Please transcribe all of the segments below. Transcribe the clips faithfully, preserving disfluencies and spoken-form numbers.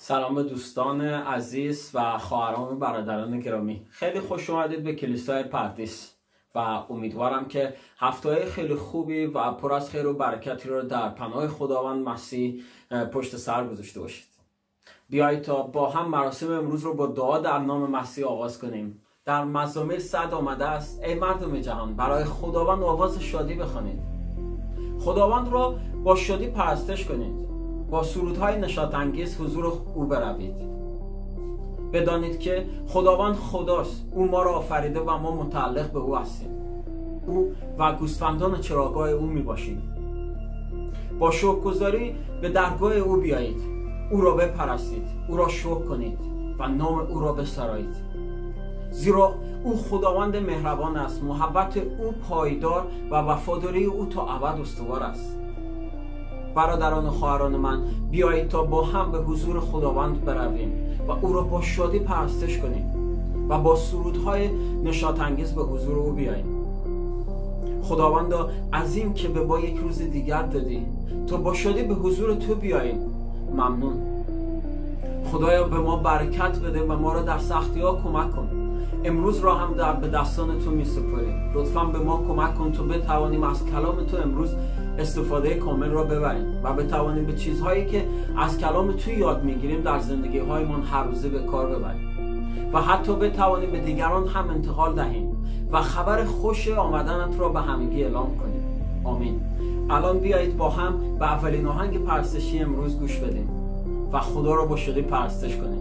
سلام به دوستان عزیز و خواهران و برادران گرامی. خیلی خوش اومدید به کلیسای پردیس و امیدوارم که هفته‌های خیلی خوبی و پر از خیر و برکتی رو در پناه خداوند مسیح پشت سر گذاشته باشید. بیایید تا با هم مراسم امروز رو با دعا در نام مسیح آغاز کنیم. در مزامیر صد آمده است: ای مردم جهان، برای خداوند آواز شادی بخوانید. خداوند را با شادی پرستش کنید، با سرودهای نشاط انگیز حضور او بروید. بدانید که خداوند خداست، او ما را آفریده و ما متعلق به او هستیم. او و گوسفندان چراگاه او می باشیم. با شکرگزاری به درگاه او بیایید، او را بپرستید، او را شکر کنید و نام او را بسرایید. زیرا او خداوند مهربان است، محبت او پایدار و وفاداری او تا ابد استوار است. برادران و خواهران من، بیایید تا با هم به حضور خداوند برویم و او را با شادی پرستش کنیم و با سرودهای نشاط انگیز به حضور او بیاییم. خداوندا، از این که به ما یک روز دیگر دادی تا با شادی به حضور تو بیاییم ممنون. خدایا به ما برکت بده و ما را در سختی ها کمک کن. امروز را هم در به دستان تو می سپاریم. لطفاً به ما کمک کن تا بتوانیم از کلام تو امروز استفاده کامل را ببریم و بتوانیم به چیزهایی که از کلام تو یاد میگیریم در زندگی هایمان هر روزه به کار ببریم و حتی بتوانیم به دیگران هم انتقال دهیم و خبر خوش آمدنت را به همگی اعلام کنیم. آمین. الان بیایید با هم به اولین آهنگ پرستشی امروز گوش بدیم و خدا را با شادی پرستش کنیم.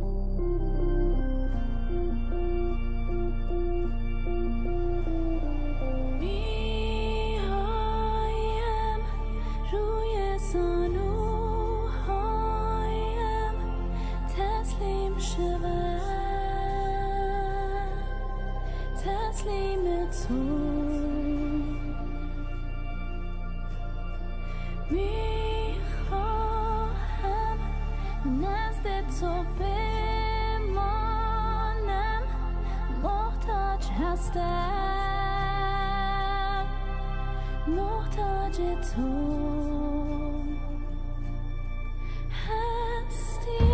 تسلیم تو میخواهم، نزد تو بمانم، محتاج هستم، محتاج تو هستی.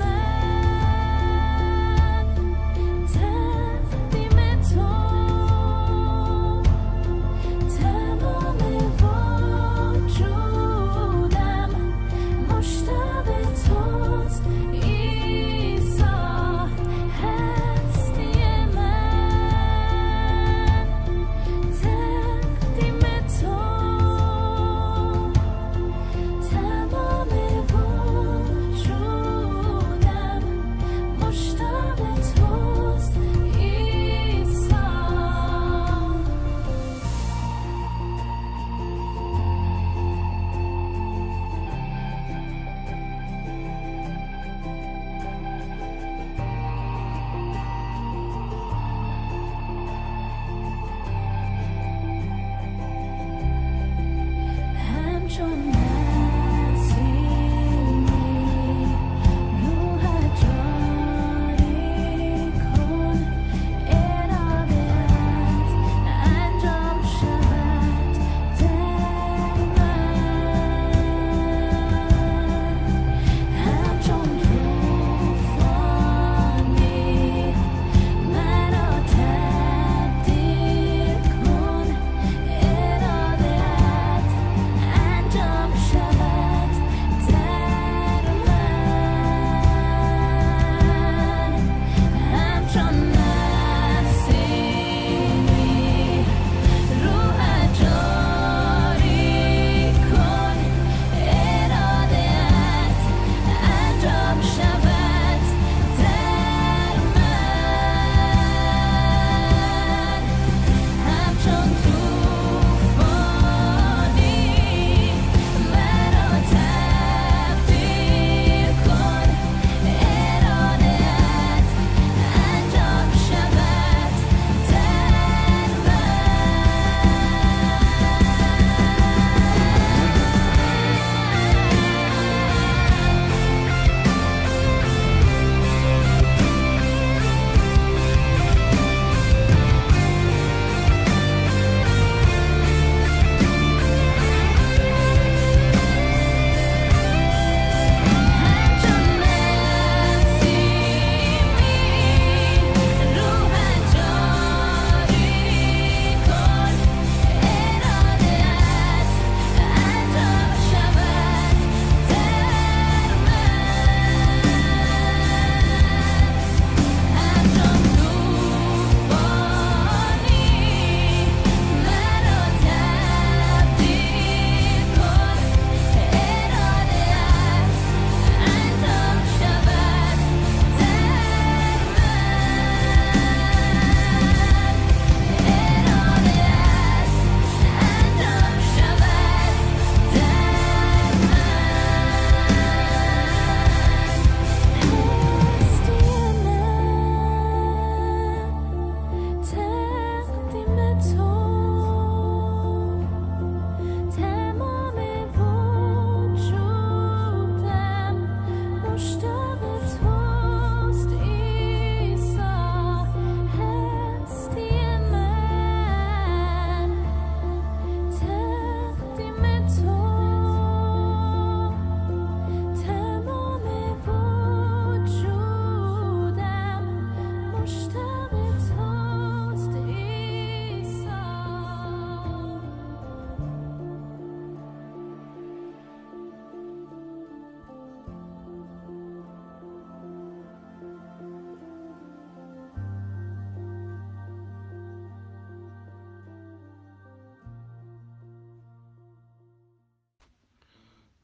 Oh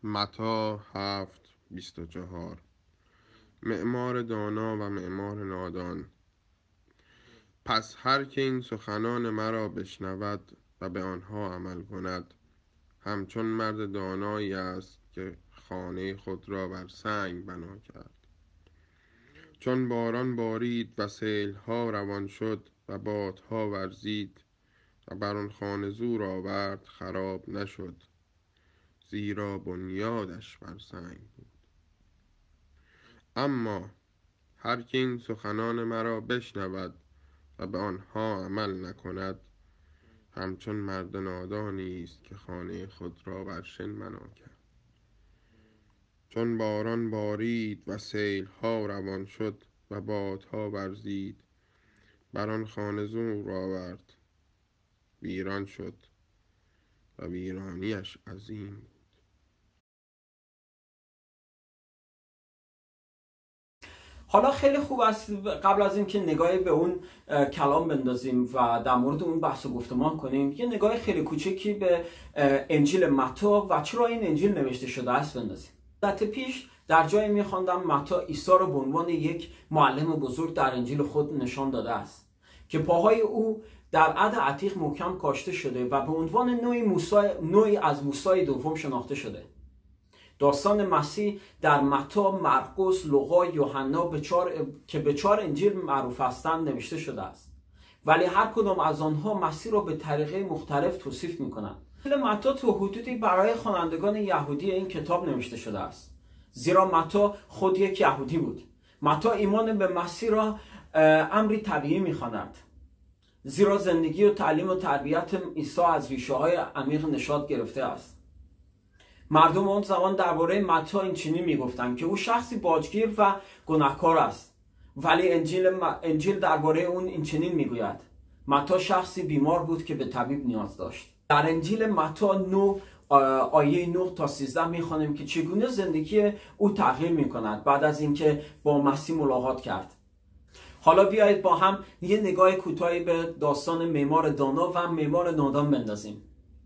متی هفت بیست و چهار. معمار دانا و معمار نادان. پس هر که این سخنان مرا بشنود و به آنها عمل کند، همچون مرد دانایی است که خانه خود را بر سنگ بنا کرد. چون باران بارید و سیلها روان شد و بادها ورزید و بر آن خانه زور آورد، خراب نشد، زیرا بنیادش بر سنگ بود. اما هر که این سخنان مرا بشنود و به آنها عمل نکند، همچون مرد نادانی است که خانه خود را بر شن بنا کرد. چون باران بارید و سیلها روان شد و بادها ورزید، بر آن خانه زور آورد، ویران شد و ویرانیش عظیم بود. حالا خیلی خوب است قبل از اینکه نگاهی به اون کلام بندازیم و در مورد اون بحث و گفتمان کنیم، یه نگاه خیلی کوچکی به انجیل متی و چرا این انجیل نوشته شده است بندازیم. در پیش در جایی می‌خواندم متی عیسی را به عنوان یک معلم بزرگ در انجیل خود نشان داده است که پاهای او در عهد عتیق محکم کاشته شده و به عنوان نوعی موسی، نوعی از موسی دوم شناخته شده. داستان مسیح در متی، مرقس، لوقا، یوحنا به چهار که به چهار انجیل معروف هستند نوشته شده است، ولی هر کدام از آنها مسیح را به طریقه مختلف توصیف می‌کنند. متی تو حدودی برای خوانندگان یهودی این کتاب نوشته شده است، زیرا متی خود یک یهودی بود. متی ایمان به مسیح را امری طبیعی می‌خواند، زیرا زندگی و تعلیم و تربیت عیسی از ریشه‌های عمیق نشاط گرفته است. مردم آن زمان درباره متی این چنین میگفتند که او شخصی باجگیر و گناهکار است، ولی انجیل انجیل درباره اون این چنین میگوید متی شخصی بیمار بود که به طبیب نیاز داشت. در انجیل متی نه آیه نه تا سیزده میخوانیم که چگونه زندگی او تغییر میکند بعد از اینکه با مسیح ملاقات کرد. حالا بیایید با هم یه نگاه کوتاهی به داستان معمار دانا و معمار نادان بندازیم.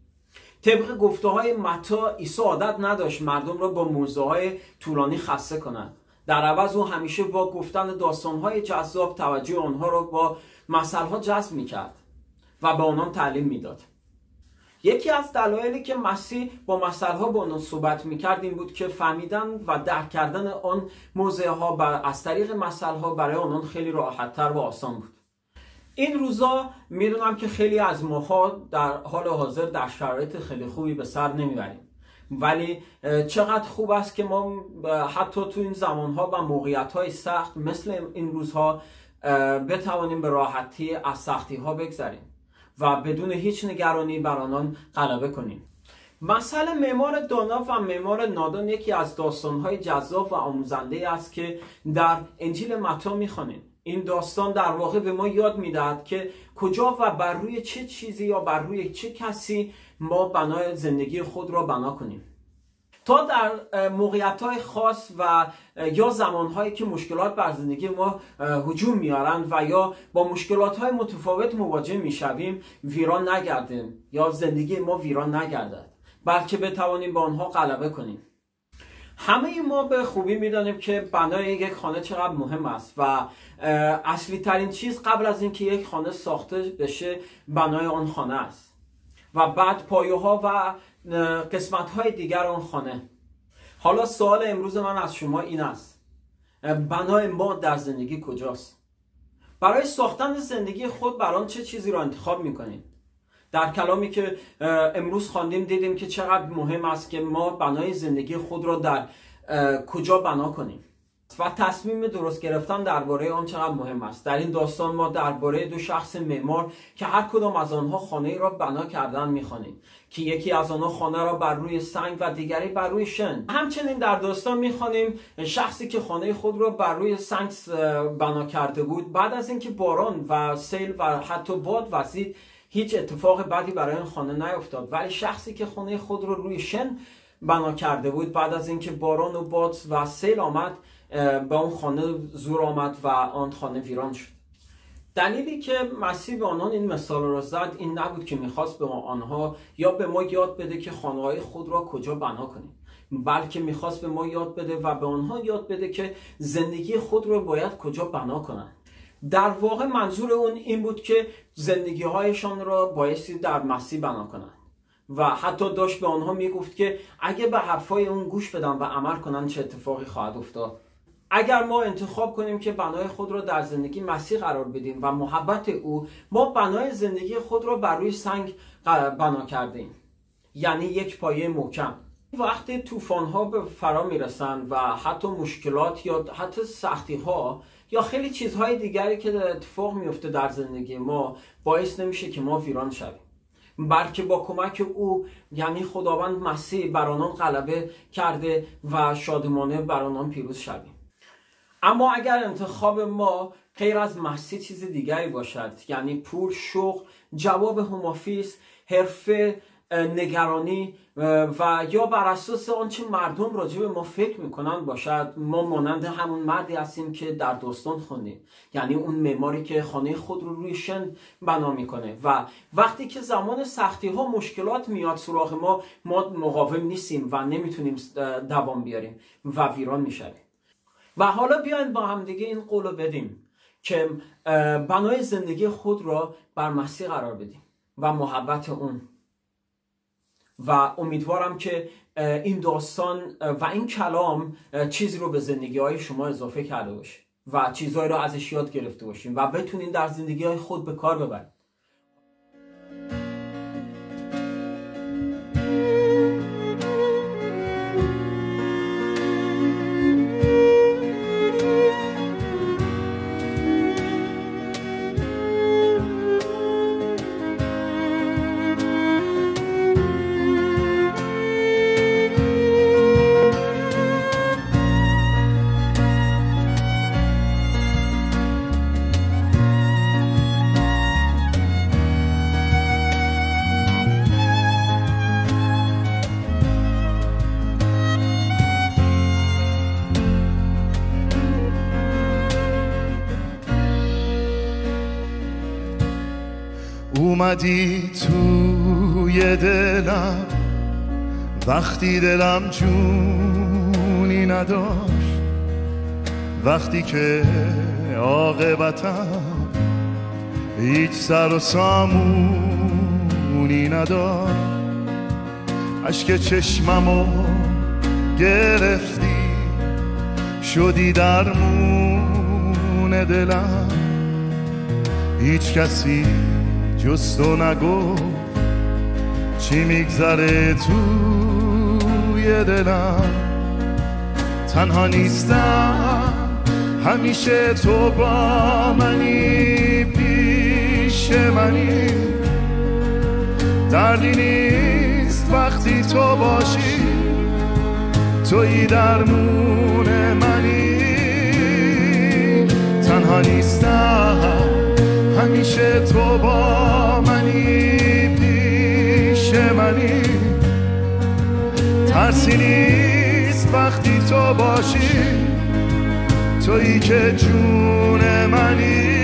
طبق گفته های متی، عیسی عادت نداشت مردم را با موعظه های طولانی خسته کند. در عوض او همیشه با گفتن داستان های جذاب توجه آنها را با مثل ها جذب میکرد و به آنان تعلیم میداد. یکی از دلایلی که مسیح با مثل ها با آنان صحبت میکرد این بود که فهمیدن و درک کردن آن موضوع ها از طریق مثل ها برای آنان خیلی راحت تر و آسان بود. این روزا میدونم که خیلی از ماها در حال حاضر در شرایط خیلی خوبی به سر نمیبریم، ولی چقدر خوب است که ما حتی تو این زمانها و موقعیت‌های سخت مثل این روزها بتوانیم به راحتی از سختی‌ها بگذریم و بدون هیچ نگرانی بر آنان غلبه کنیم. مثل معمار دانا و معمار نادان یکی از داستان‌های جذاب و آموزنده است که در انجیل متی می‌خوانیم. این داستان در واقع به ما یاد میدهد که کجا و بر روی چه چیزی یا بر روی چه کسی ما بنای زندگی خود را بنا کنیم. تا در موقعیت‌های خاص و یا زمان‌هایی که مشکلات بر زندگی ما هجوم میارند و یا با مشکلات‌های متفاوت مواجه میشویم ویران نگردیم یا زندگی ما ویران نگردد، بلکه بتوانیم با آنها غلبه کنیم. همه ما به خوبی میدانیم که بنای یک خانه چقدر مهم است و اصلی ترین چیز قبل از اینکه یک خانه ساخته بشه بنای آن خانه است و بعد پایه ها و قسمت های دیگر آن خانه. حالا سوال امروز من از شما این است: بنای ما در زندگی کجاست؟ برای ساختن زندگی خود برای چه چیزی را انتخاب میکنید؟ در کلامی که امروز خواندیم دیدیم که چقدر مهم است که ما بنای زندگی خود را در کجا بنا کنیم و تصمیم درست گرفتن درباره آن چقدر مهم است. در این داستان ما درباره دو شخص معمار که هر کدام از آنها خانه را بنا کردن می‌خوانیم که یکی از آنها خانه را بر روی سنگ و دیگری بر روی شن. همچنین در داستان می‌خوانیم شخصی که خانه خود را بر روی سنگ بنا کرده بود، بعد از اینکه باران و سیل و حتی باد وزید هیچ اتفاق بدی برای این خانه نیفتاد، ولی شخصی که خانه خود رو روی شن بنا کرده بود بعد از اینکه باران و باد و سیل آمد به اون خانه زور آمد و آن خانه ویران شد. دلیلی که مسیح به آنان این مثال را زد این نبود که میخواست به آنها یا به ما یاد بده که خانه‌های خود را کجا بنا کنیم، بلکه میخواست به ما یاد بده و به آنها یاد بده که زندگی خود رو باید کجا بنا کنن. در واقع منظور اون این بود که زندگی هایشان را بایستی در مسیح بنا کنن و حتی داشت به آنها میگفت که اگه به حرفای اون گوش بدن و عمل کنن چه اتفاقی خواهد افتاد. اگر ما انتخاب کنیم که بنای خود را در زندگی مسیح قرار بدیم و محبت او، ما بنای زندگی خود را بر روی سنگ بنا کردیم، یعنی یک پایه محکم. وقتی طوفان ها به فرا میرسند و حتی مشکلات یا حتی سختی ها یا خیلی چیزهای دیگری که اتفاق میفته در زندگی ما، باعث نمیشه که ما ویران شویم، بلکه با کمک او یعنی خداوند مسیح بر آنان غلبه کرده و شادمانه بر آنان پیروز شویم. اما اگر انتخاب ما غیر از مسیح چیز دیگری باشد، یعنی پول، شغل، جواب هوم آفیس، حرفه، نگرانی و یا بر اساس آنچه مردم راجع به ما فکر میکنن باشد، ما مانند همون مردی هستیم که در داستان خوندیم، یعنی اون معماری که خانه خود رو روی شن بنا میکنه و وقتی که زمان سختی ها مشکلات میاد سراغ ما، ما مقاوم نیستیم و نمیتونیم دوام بیاریم و ویران میشویم. و حالا بیاین با هم دیگه این قولو بدیم که بنای زندگی خود را بر مسیح قرار بدیم و محبت اون. و امیدوارم که این داستان و این کلام چیزی رو به زندگی های شما اضافه کرده باشه و چیزهایی رو ازش یاد گرفته باشیم و بتونین در زندگی های خود به کار ببرید. اومدی توی دلم وقتی دلم جونی نداشت، وقتی که عاقبتم هیچ سر و سامونی نداشت. اشک چشممو گرفتی، شدی درمون دلم، هیچ کسی جز تو نگفت چی میگذره توی دلم. تنها نیستم، همیشه تو با منی، پیش منی، دردی نیست وقتی تو باشی، تویی درمون منی. تنها نیستم، همیشه تو با منی، پیش منی، ترسی نیست وقتی تو باشی، تویی که جون منی.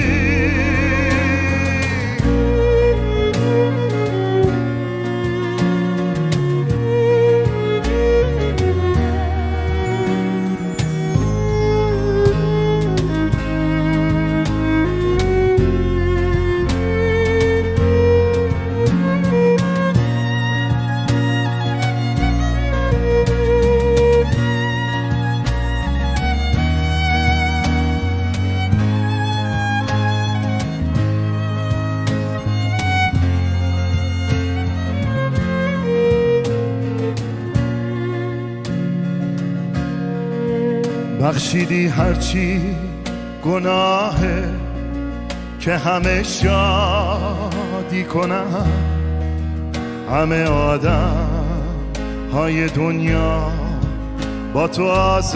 بخشیدی هرچی گناهه که همه شادی کنن، همه آدم های دنیا با تو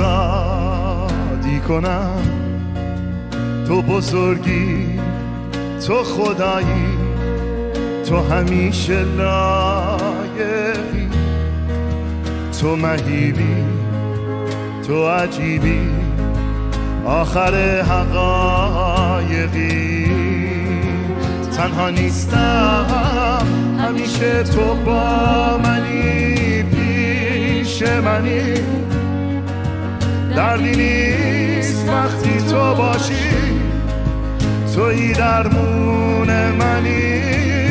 آزادی کنن. تو بزرگی، تو خدایی، تو همیشه لایقی، تو مهیبی، تو عجیبی، آخر حقایقی. تنها نیستم، همیشه تو با منی، پیش پیش منی، دردی نیست وقتی تو باشی، تویی درمون منی.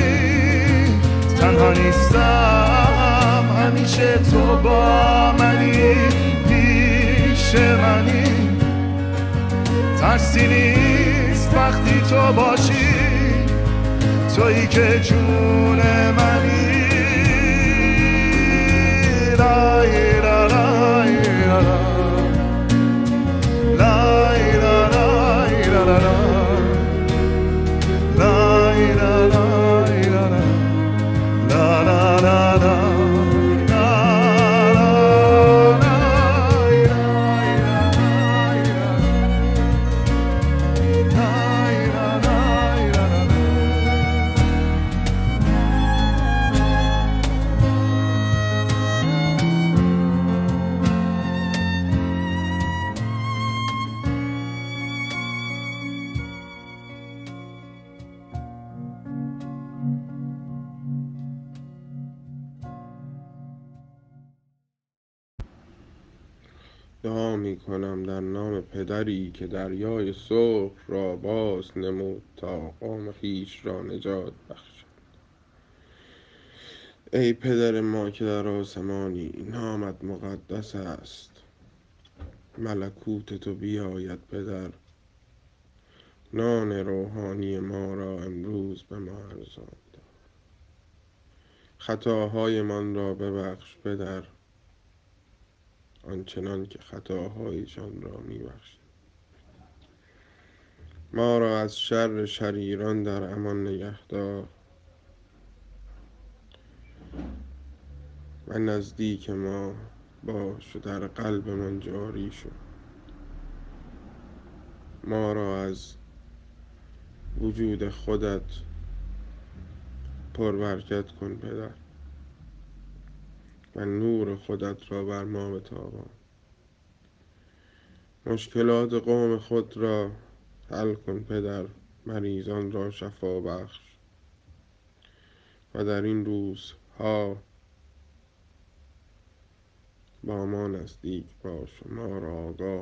تنها نیستم همیشه تو با منی، پیش منی. ترسی نیست وقتی تو باشی، تویی که جون منی. لای لا لای لا لای لا لای لا لای لا لای لا لا لا لا. دعا می کنم در نام پدری که دریای صبح را باز نمود تا قوم خویش را نجات بخشد. ای پدر ما که در آسمانی، نامت مقدس است. ملکوت تو بیاید پدر، نان روحانی ما را امروز به ما ارزان. خطاهای من را ببخش پدر، آنچنان که خطاهایشان را می‌بخشی. ما را از شر شریران در امان نگهدار و نزدیک ما باش و در قلب من جاری شو. ما را از وجود خودت پربرکت کن پدر و نور خودت را بر ما بتابان. مشکلات قوم خود را حل کن پدر، مریضان را شفا بخش و در این روزها با ما نزدیک باش و ما را آگاه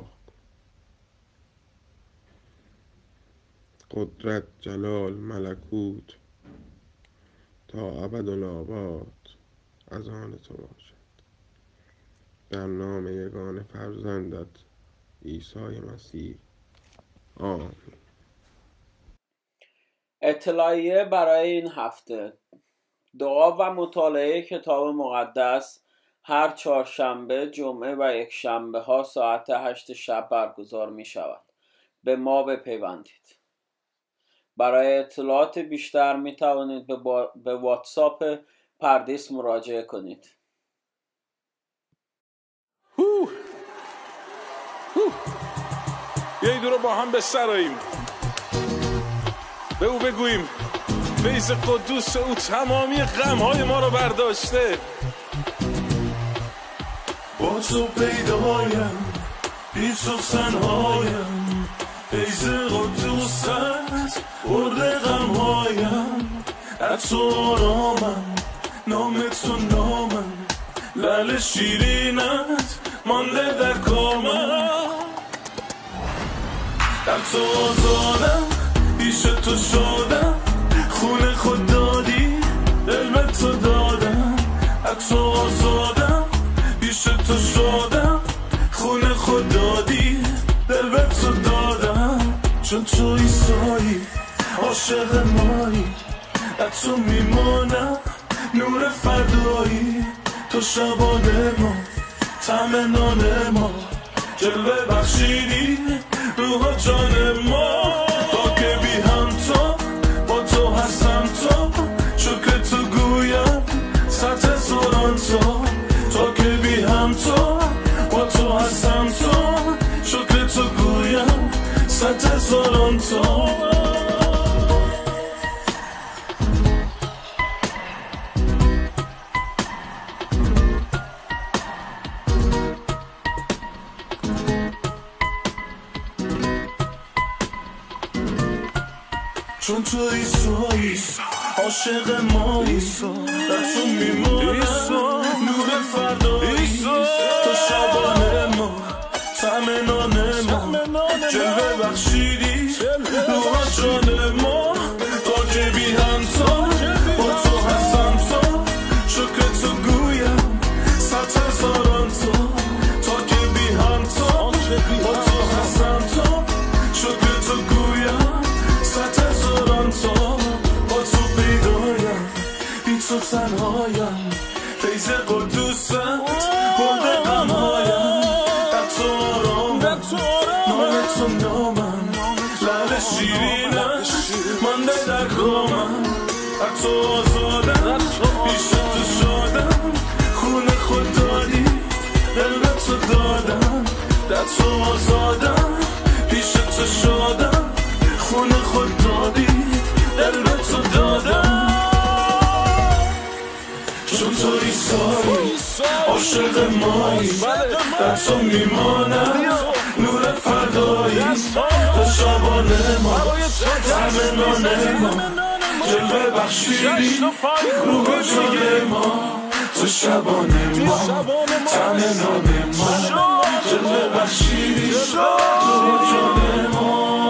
کن. قدرت، جلال، ملکوت تا ابدالآباد از آن تو باشد. در نام یگانه فرزندت عیسی مسیح، آمین. اطلاعیه برای این هفته: دعا و مطالعه کتاب مقدس هر چهارشنبه، جمعه و یک شنبه ها ساعت هشت شب برگزار می شود. به ما بپیوندید. برای اطلاعات بیشتر می توانید به, با... به واتساپ پردیس مراجعه کنید. هو هو یه دو رو با هم بسراییم، به او بگوییم فیض قدوس او تمامی غمهای ما رو برداشته. با تو پیدایم بی تو تنهایم، فیض قدوست برده غمهایم. از تو آرامم، نام تو نامم، لعل شیرینت مانده در کامم. در تو آزادم، پیش تو شادم، خون خود دادی دل به تو دادم. از تو آزادم، پیش تو شادم، خون خود دادی دل به تو دادم. چون تو عیسایی عاشق مایی، از تو میمانم نور فردایی. تو شبانه ما، طعم نان ما، جلوه بخشیدی روح و جان ما. تا که بی هم تو با تو هستم تو، شکر تو گویم صد هزاران تا. تا که بی هم تو با تو هستم تو، شکر تو گویم صد هزاران تا. چون تو عیسایی عاشق مایی، در تو میمونم نور فردایی. تو شبانه ما طعم نان ما جلوه بخشیدی روح جان ما تا که بی همتا با تو هستم تا شکر تو گویم صد هزاران تا تا که بی همتا با تو هستم تا شکر تو گویم صد هزاران تا با تو پیدایم بی تو تنهایم فیض قدوست برده غمهایم در تو آرامم نام تو نامم لعل شیرینش مانده در کامم در تو آزادم پیش تو شادم خون خود دادی دل به تو دادم در تو آزادم پیش تو شادم خون خود دادی دل به تو دادم چون تو ایسایی عاشق مایی در تو میمانم نور فردایی تو شبانه ما طعم نان ما جلوه بخشیدی روح جان ما تو شبانه ما طعم نان ما جلوه بخشیدی روح جان ما.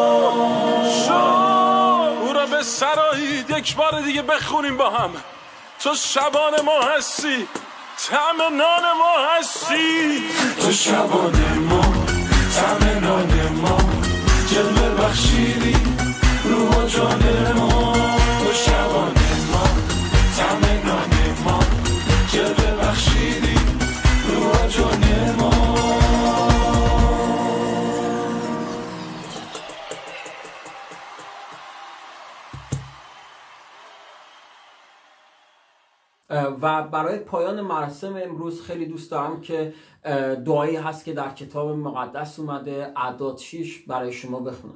او را به سرایید یک بار دیگه بخونیم با هم. تو شبانه ما هستی طعم نان ما هستی تو شبانه ما طعم نان ما جلوه بخشیدی روح جان ما تو شبانه ما طعم نان ما جلوه بخشیدی روح جان ما. و برای پایان مراسم امروز خیلی دوست دارم که دعایی هست که در کتاب مقدس اومده، اعداد شش، برای شما بخونم.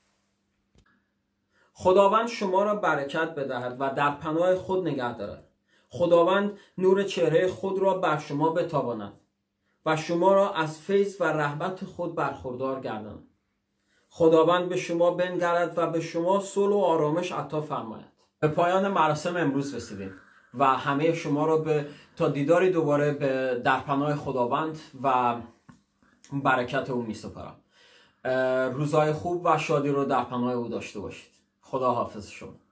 خداوند شما را برکت بدهد و در پناه خود نگه دارد. خداوند نور چهره خود را بر شما بتاباند و شما را از فیض و رحمت خود برخوردار گرداند. خداوند به شما بنگرد و به شما صلح و آرامش عطا فرماید. به پایان مراسم امروز رسیدیم و همه شما رو به تا دیداری دوباره به در پناه خداوند و برکت او می سپارم. روزهای خوب و شادی رو در پناه او داشته باشید. خدا حافظ شما.